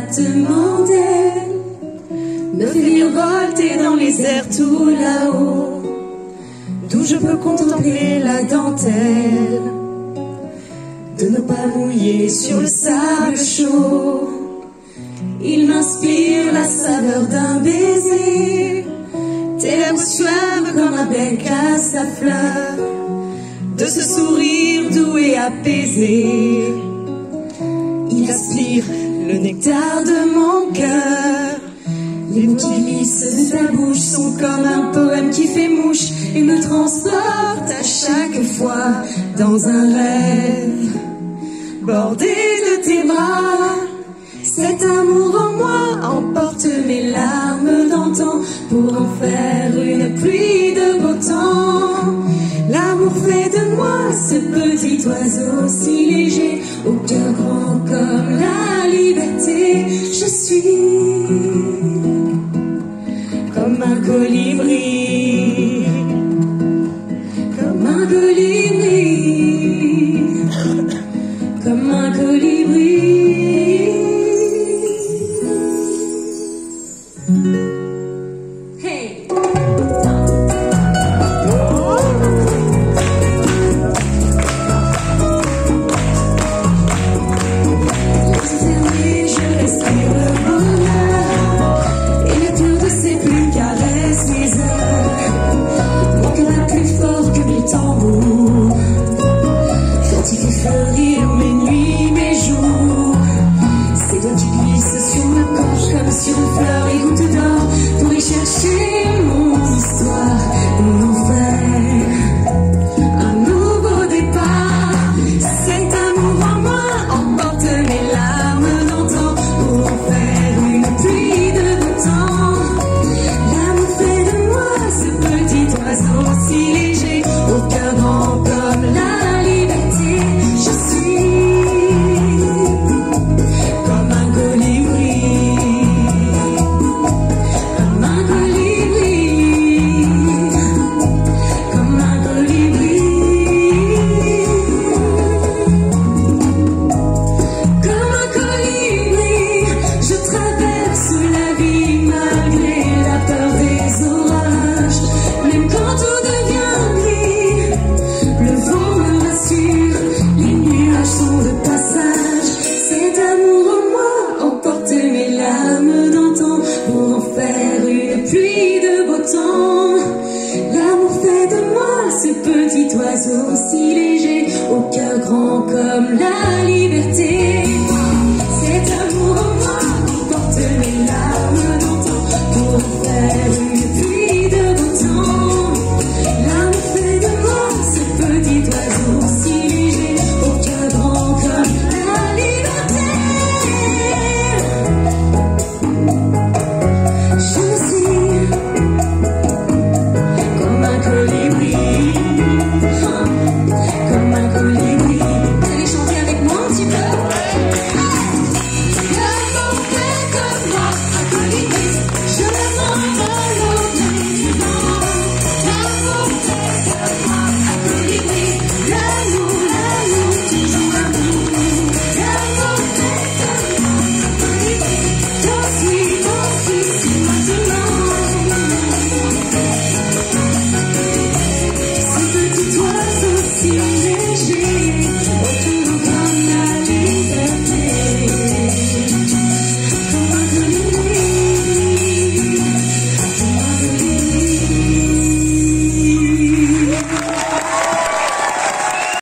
battements d'ailes me fait virevolter dans les airs tout là-haut, d'où je peux contempler la dentelle de nos pas mouillés sur le sable chaud. Il m'inspire la saveur d'un baiser, tes lèvres suaves comme un bec à sa fleur, de ce sourire doux et apaisé. Il aspire le nectar de mon cœur. Les mots qui glissent de ta bouche sont comme un poème qui fait mouche et me transporte à chaque fois dans un rêve bordé de tes bras. Cet amour en moi emporte mes larmes d'antan pour en faire une pluie de beau temps. L'amour fait de moi ce petit oiseau si léger, au cœur grand comme la liberté. Je suis comme un colibri, comme un colibri, comme un colibri. Petit oiseau si léger, au cœur grand comme la liberté.